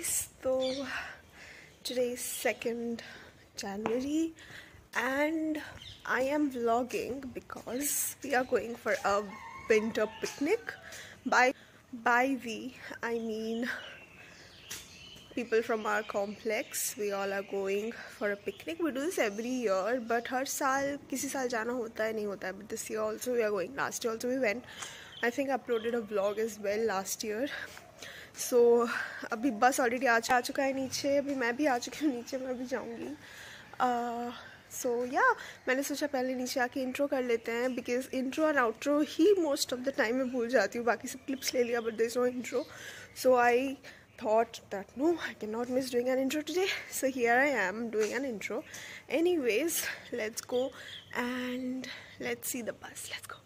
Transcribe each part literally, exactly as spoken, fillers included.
guys, so today is second January and I am vlogging because we are going for a winter picnic. By by we I mean people from our complex. We all are going for a picnic. We do this every year, but हर साल किसी साल जाना होता है नहीं होता है. But this year also we are going. Last year also we went. I think I uploaded a vlog as well last year. So अभी बस ऑलरेडी आ आ चुका है नीचे. अभी मैं भी आ चुकी हूँ नीचे. मैं भी जाऊँगी. सो या मैंने सोचा पहले नीचे आके इंट्रो कर लेते हैं, बिकॉज इंट्रो एंड आउट्रो ही मोस्ट ऑफ द टाइम मैं भूल जाती हूँ. बाकी सब क्लिप्स ले लिया, but there is no intro. So I thought that no, I cannot miss doing an intro today, so here I am doing an intro. Anyways, let's go and let's see the bus. Let's go.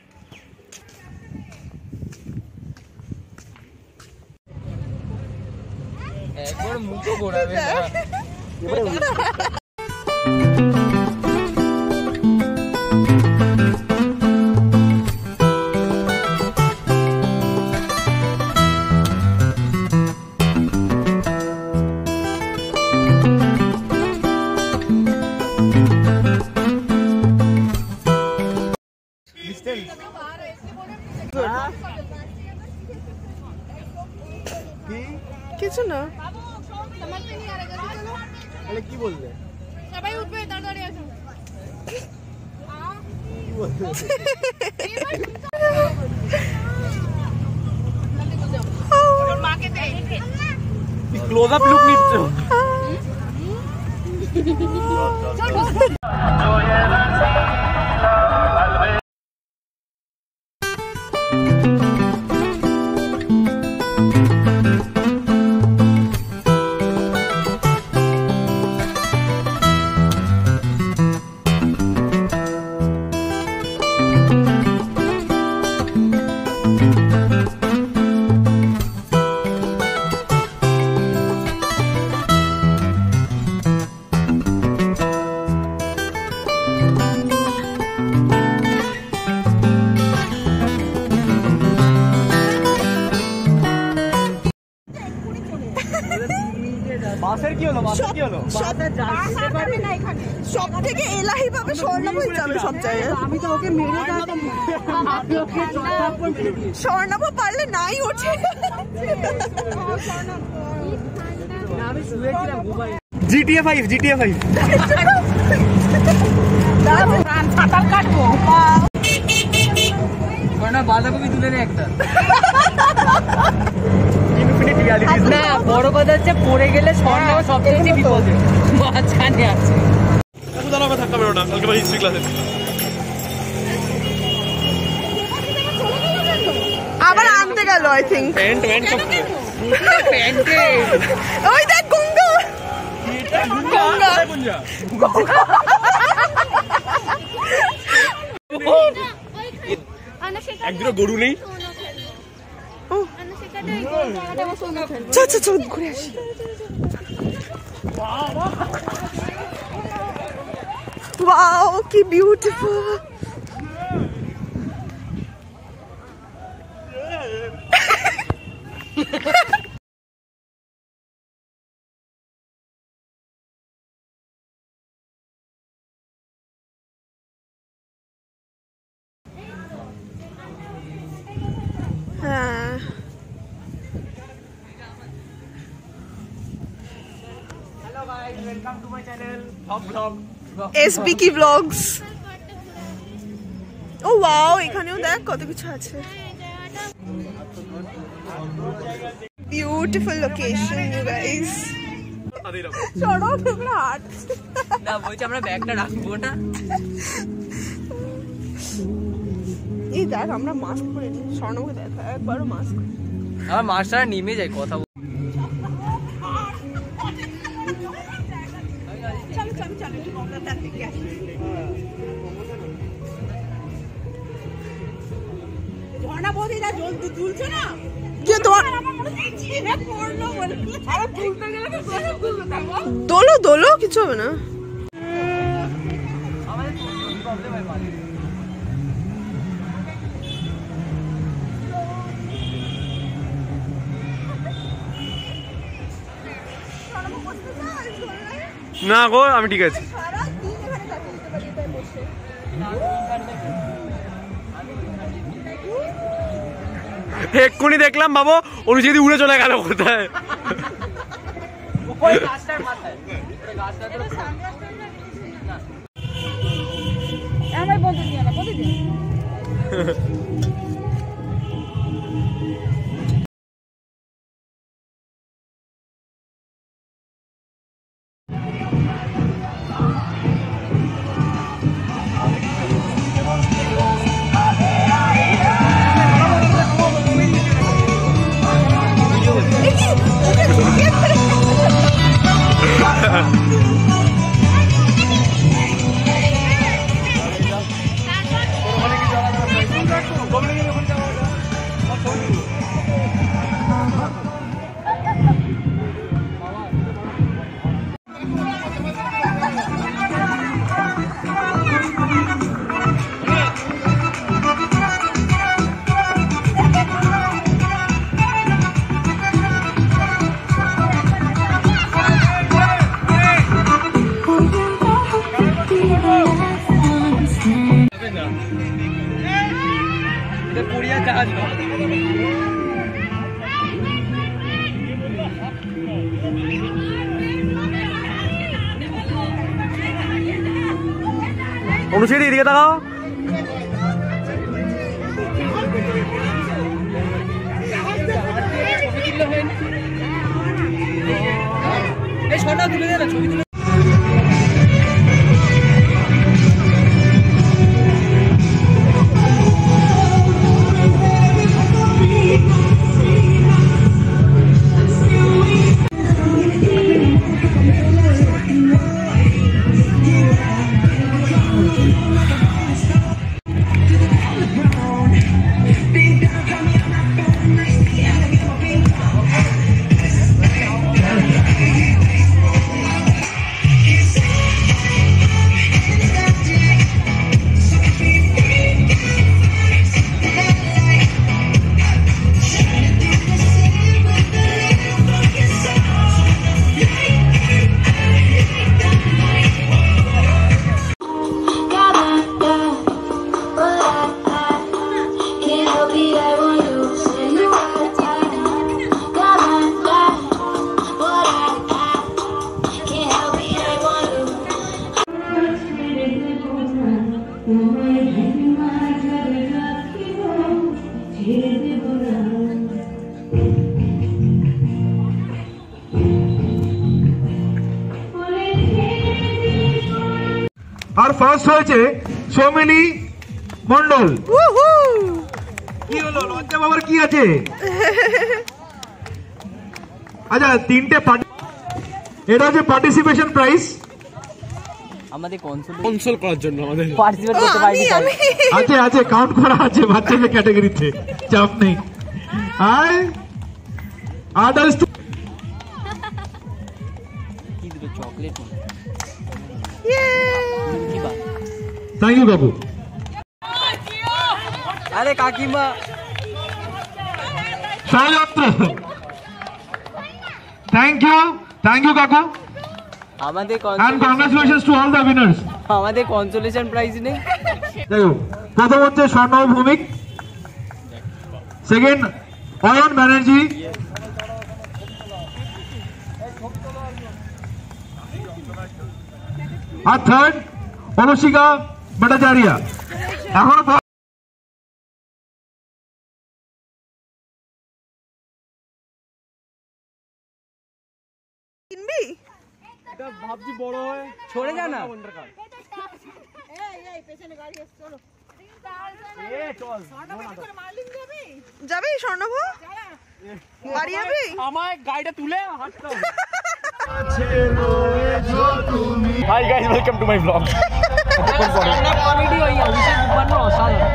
একবার মুখো ঘোরাবে না. কিছু না. তাহলে কি বললে? সবাই উঠবে তাড়াতাড়ি আসো. কি বললে? তোর মাকে দে. কি ক্লোজ আপ লুক নিচ্ছ? বাসের কি হলো? বাসের কি হলো? বাসের যেতে পারবে না এখানে. সব থেকে এলাহি ভাবে স্বর্ণাভ হয়ে যাবে সব জায়গায়. আমি তো ওকে মেরে দাও. আমি ওকে চটাপর মেরে দিই. স্বর্ণাভ পারলে নাই ওঠে. না আমি শুয়েছিলাম ঘুমাই. জিটিএ ফাইভ জিটিএ ফাইভ দাঁড়াও প্রাণ ছাতাল কাটবো. কোনা বাঁধাকপি তুলে নে একটা. না বড় কথা হচ্ছে পড়ে গেলে স্বর্ণ সবচেয়ে বিপদে মাঝখানে আছে. ধাক্কা মেরো না, কালকে হিস্ট্রি ক্লাসে আবার আনতে গেল. আই থিঙ্ক প্যান্ট প্যান্ট সব প্যান্টে ওই দেখ গঙ্গা গঙ্গা একদিনও গরু নেই. চল চল চল ঘুরে আসি. ওয়াও কি বিউটিফুল. হ্যাঁ Welcome to my channel, Top Vlog. S B কি ব্লগস. ও ওয়াও, এখানেও দেখ কত কিছু আছে. Beautiful location you guys. চলো তোমরা হাট. না বলছি আমরা ব্যাগটা রাখবো না. এই দেখ আমরা মাস্ক পরে নি. স্বর্ণকে দেখ একবারও মাস্ক. আমার মাস্টার নেমে যায় কথা. ঝর্ণা বৌদি যা জল তুলছে না কি তোমার দোলো দোলো কিছু হবে না. না গো আমি ঠিক আছি। এক্ষুনি দেখলাম বাবু অনুষ্ঠিত উড়ে চলে গেল কোথায়। অনুষ্ঠিত এদিকে তাকাও। আর ফার্স্ট হয়েছে সৌমিলি মন্ডল। কি হলো লজ্জা বাবার কি আছে? আচ্ছা তিনটে এটা হচ্ছে পার্টিসিপেশন প্রাইস আমাদের কনসোল করার জন্য আমাদের পার্টিসিপেট করতে পারিনি। আছে আছে কাউন্ট করা আছে বাচ্চাদের ক্যাটাগরিতে, চাপ নেই। আর আদার্স কি দিবে চকলেট? থ্যাংক ইউ বাবু। আরে কাকিমা ষড়যন্ত্র। থ্যাংক ইউ থ্যাংক ইউ কাকু। আমাদের and congratulations to all the winners. আমাদের কনসোলেশন প্রাইজ নেই। দেখো প্রথম হচ্ছে স্বর্ণব ভৌমিক, সেকেন্ড অয়ন ব্যানার্জি, আর থার্ড অনুশিকা ভট্টাচার্য। এখনো কিনবি? ভাবছি বড় হয় সরে যা না। যাবি স্বর্ণভ? বাড়ি যাবি? আমার গাড়িটা তুলে হাঁটতে হবে। Hi guys, welcome to my vlog. Comedy ওই অভিষেক উপাধ্যায় অসাধারণ।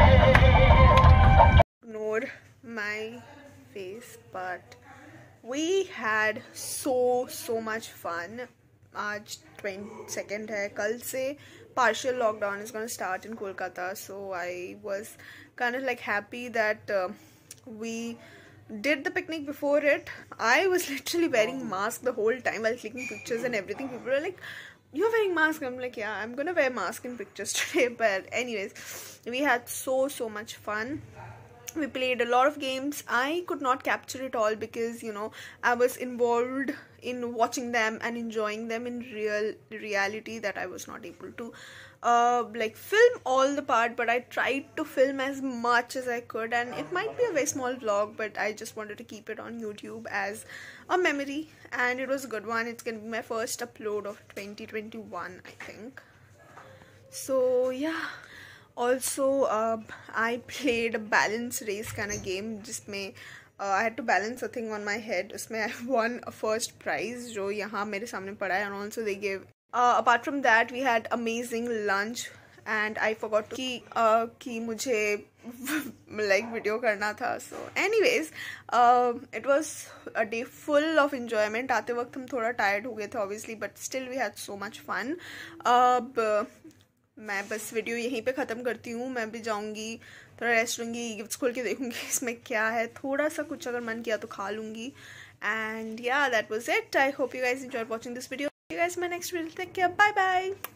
Ignore my face, but we had so so much fun. आज twenty-second है, कल से partial lockdown is going to start in Kolkata, so I was kind of like happy that uh, we did the picnic before it, I was literally wearing mask the whole time while clicking pictures and everything. People were like, "You're wearing mask?" I'm like, "Yeah, I'm gonna wear mask in pictures today." But anyways, we had so so much fun. We played a lot of games. I could not capture it all because, you know, I was involved in watching them and enjoying them in real reality, that I was not able to uh, like film all the part, but I tried to film as much as I could, and it might be a very small vlog, but I just wanted to keep it on YouTube as a memory, and it was a good one. It's gonna be my first upload of twenty twenty-one, I think. So yeah. Also, uh, I played a balance race kind of game, जिसमें uh, I had to balance a thing on my head. उसमें I won a first prize जो यहाँ मेरे सामने पड़ा है, and also they gave. Uh, apart from that, we had amazing lunch, and I forgot to कि uh, कि मुझे like video करना था. So, anyways, uh, it was a day full of enjoyment. आते वक्त हम थोड़ा tired हो गए थे obviously, but still we had so much fun. Uh, मैं बस वीडियो यहीं पे ख़त्म करती हूँ. मैं भी जाऊँगी, थोड़ा रेस्ट लूँगी, गिफ्ट्स खोल के देखूँगी इसमें क्या है, थोड़ा सा कुछ अगर मन किया तो खा लूँगी. And yeah that was it. I hope you guys enjoyed watching this video. See you guys in my next video. Take care. Bye bye.